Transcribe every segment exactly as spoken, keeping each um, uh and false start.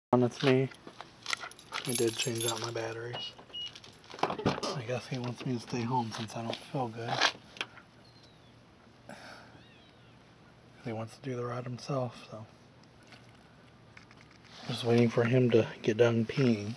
It's me. I did change out my batteries. I guess he wants me to stay home since I don't feel good. He wants to do the ride himself, so. Just waiting for him to get done peeing.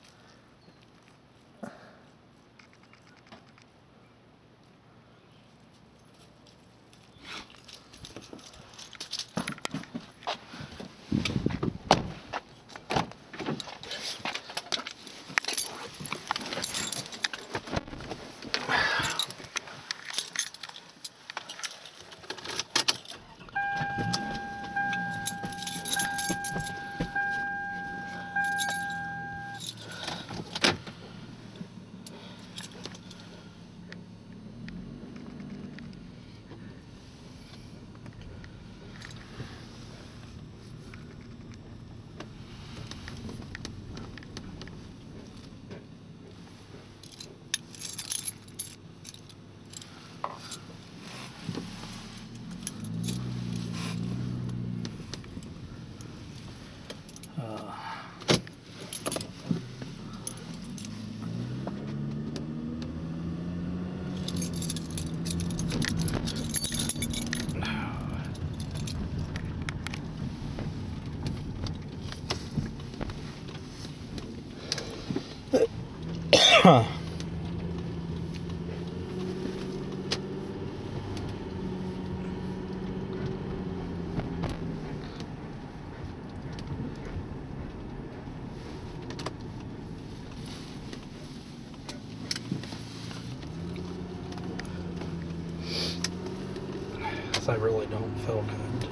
Huh. I really don't feel good.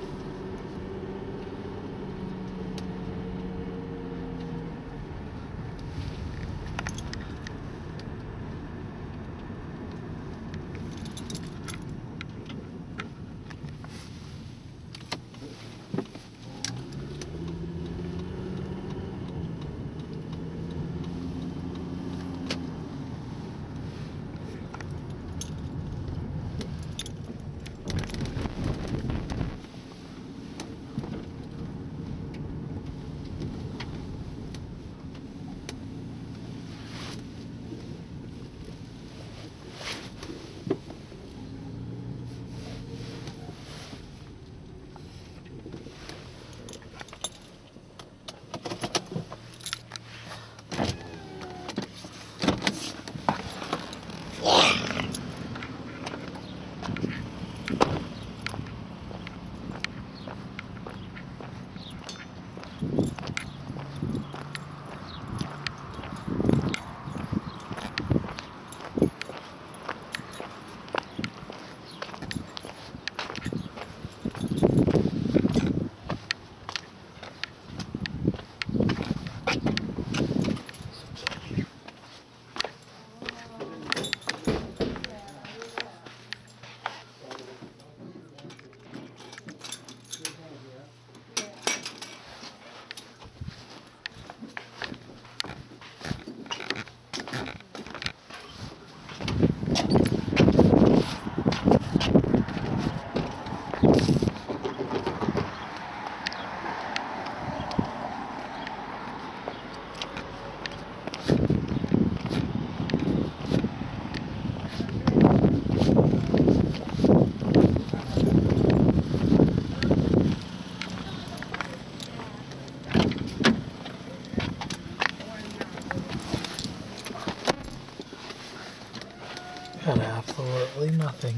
Got absolutely nothing.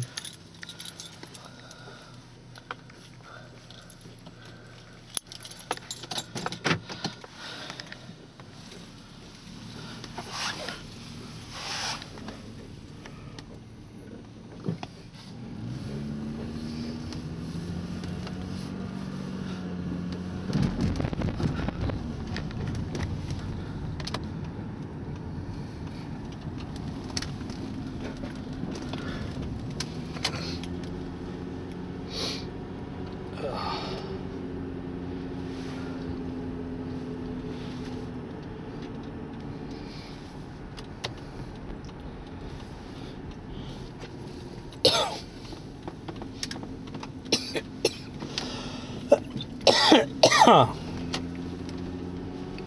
Huh.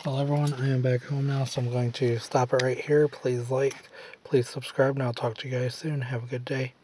Well, everyone, I am back home now, so I'm going to stop it right here. Please like, please subscribe, and I'll talk to you guys soon. Have a good day.